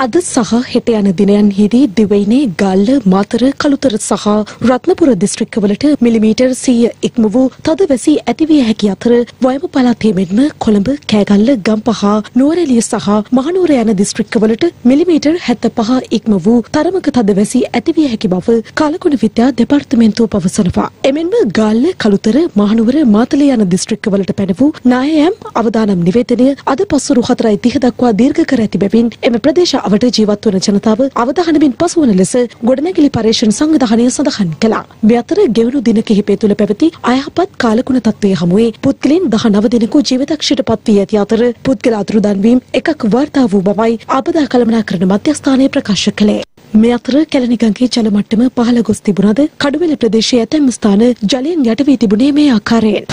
අද සහ හෙට යන දිනයන්හිදී දිවයිනේ ගල්ල, මාතර, කළුතර සහ රත්නපුර දිස්ත්‍රික්කවලට මිලිමීටර් 100 ඉක්ම වූ තද වැසි ඇතිවිය හැකි අතර වයඹ පළාතේ මෙන්ම කොළඹ, කෑගල්ල, ගම්පහ, නුවරඑළිය සහ මහනුවර යන දිස්ත්‍රික්කවලට මිලිමීටර් 75 ඉක්ම වූ තරමක තද වැසි ඇතිවිය හැකි බව කාලගුණ විද්‍යා දෙපාර්තමේන්තුව පවසනවා. එමෙන්ම ගල්ල, කළුතර, මහනුවර, මාතලේ යන දිස්ත්‍රික්කවලට පැන වූ නායයන් අවදානම් නිවේදනය අද පස්වරු 4:30 දක්වා දීර්ඝ කර ඇති බැවින් එම ප්‍රදේශ අවට ජීවත් වන ජනතාව අවධානමින් පසුවන ලෙස ගොඩනැගිලි පර්යේෂණ සංවිධානය සඳහන් කළා. මේ අතර ගෙවුණු දින කිහිපය තුළ පැවති අයහපත් කාලකුණ තත්ත්වයේ හමුවේ පුද්ගලයන් 19 දෙනෙකු ජීවිතක්ෂයට පත් වී ඇති අතර පුද්ගල අතුරුදන් වීම එකක් වාර්තා වූ බවයි ආපදා කළමනාකරණ මධ්‍යස්ථානය ප්‍රකාශ කළේ. මේ අතර කැලණිගඟේ ජල මට්ටම පහළ ගොස් තිබුණද කඩුවෙල ප්‍රදේශයේ ඇතැම් ස්ථාන ජලයෙන් යට වී තිබුණේ මේ ආකාරයෙන්.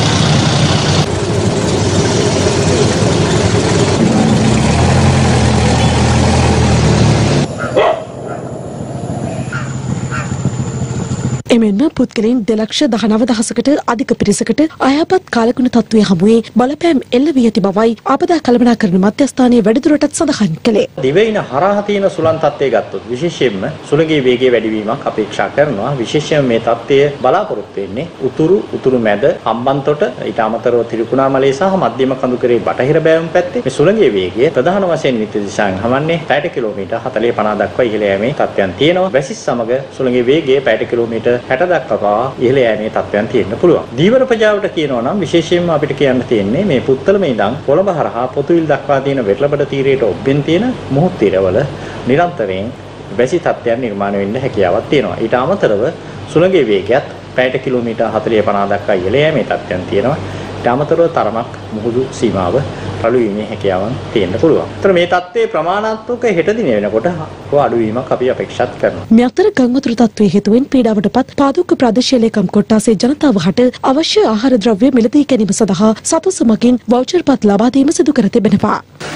එමෙන්ම පුද්ගලයන් 2,19,000කට අධික පිරිසකට අයහපත් කාලගුණ තත්ත්වයේ හමුවේ බලපෑම් එල්ල වී ඇති බවයි ආපදා කළමනාකරණ මධ්‍යස්ථානයේ වැඩිදුරටත් සඳහන් කළේ. දිවයින හරහා තියෙන සුළං තත්ත්වය ගත්තොත් විශේෂයෙන්ම සුළඟේ වේගය වැඩිවීමක් අපේක්ෂා කරනවා. විශේෂයෙන් මේ තත්ත්වය බලාපොරොත්තු වෙන්නේ උතුරු මැද හම්බන්තොට ඊට අමතරව තිරිකුණාමලේ සහ මධ්‍යම කඳුකරේ බටහිර බෑවුම් පැත්තේ මේ සුළඟේ වේගය ප්‍රධාන වශයෙන් නිත්‍ය දිශාවෙන් හමන්නේ පැයට කිලෝමීටර් 40-50 දක්වා ඉහළ යෑමේ තත්ත්වයන් තියෙනවා. වැසි සමග සුළඟේ වේගය පැයට කිලෝමීටර් 60 දක්වා ඉහළ යෑමේ තත්ත්වයන් තියෙන්න පුළුවන්. දීවර ප්‍රජාවට කියනවා නම් විශේෂයෙන්ම අපිට කියන්න තියෙන්නේ මේ පුත්තලම ඉඳන් කොළඹ හරහා පොතුවිල් දක්වා තියෙන වෙරළබඩ තීරයට ඔබ්බෙන් තියෙන මුහුත් තීරවල නිරන්තරයෙන් වැසි තත්ත්වයන් නිර්මාණය වෙන්න හැකියාවක් තියෙනවා. ඊට අමතරව සුළඟේ වේගයත් පැයට කිලෝමීටර් 40-50 දක්වා ඉහළ යෑමේ තත්ත්වයන් තියෙනවා. ඊට අමතරව තරමක් මුහුදු සීමාව රළු වීමේ හැකියාවන් තියෙන්න පුළුවන්. ඒතර මේ තත්ත්වයේ ප්‍රමාණාත්මක හෙට දින වෙනකොට අඩුවීමක් අපි අපේක්ෂා කරනවා. මේ අතර ගංවතුරු තත්ත්වයේ හේතුවෙන් පීඩාවටපත් පාදුක්ක ප්‍රදේශීය ලේකම් කොට්ටාසේ ජනතාව හට අවශ්‍ය ආහාර ද්‍රව්‍ය මිලදී ගැනීම සඳහා සතුස මගින් වවුචර් පත් ලබා දීම සිදු කර තිබෙනවා.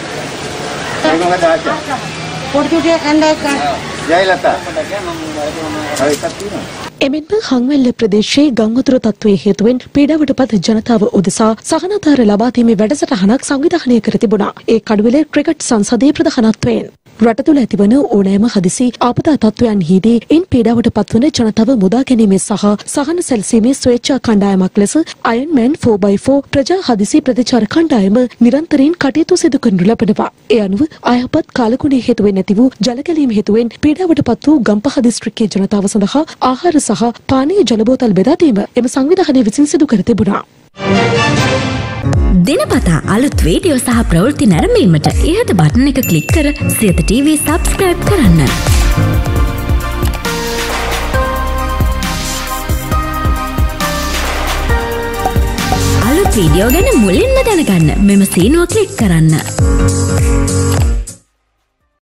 එමෙන්ම හංවැල්ල ප්‍රදේශයේ ගංවතුරු තත්ත්වයේ හේතුවෙන් පීඩාවටපත් ජනතාව උදෙසා සහනාධාර ලබා දීමේ වැඩසටහනක් සංවිධානය කර තිබුණා. ඒ කඩුවෙල ක්‍රිකට් සංසදයේ ප්‍රධානත්වයෙන් රට තුළ ඇතිවන ඕනෑම හදිසි ආපදා තත්ත්වයන්හිදී ඉන් පීඩාවට පත්වන ජනතාව මුදා ගැනීමේ සහ සහන සැලසීමේ ස්වේච්ඡා කණ්ඩායමක් ලෙස අයන්මෑන් 4x4 ප්‍රජා හදිසි ප්‍රතිචාර කණ්ඩායම නිරන්තරයෙන් කටයුතු සිදු කරනු ලබනවා. ඒ අනුව අයහපත් කාලගුණයේ හේතුවෙන් ඇති වූ ජලකැලීම හේතුවෙන් පීඩාවට පත් වූ ගම්පහ දිස්ත්‍රික්කයේ ජනතාව සඳහා ආහාර සහ පානීය ජල බෝතල් බෙදා දීම එම සංවිධානය විසින් සිදු කර තිබුණා. දිනපතා අලුත් වීඩියෝ සහ ප්‍රවෘත්ති නැරඹීමට ඉහත බටන් එක ක්ලික් කර සියත TV සබ්ස්ක්‍රයිබ් කරන්න. අලුත් වීඩියෝ ගැන මුලින්ම දැනගන්න මෙම සීනුව ක්ලික් කරන්න.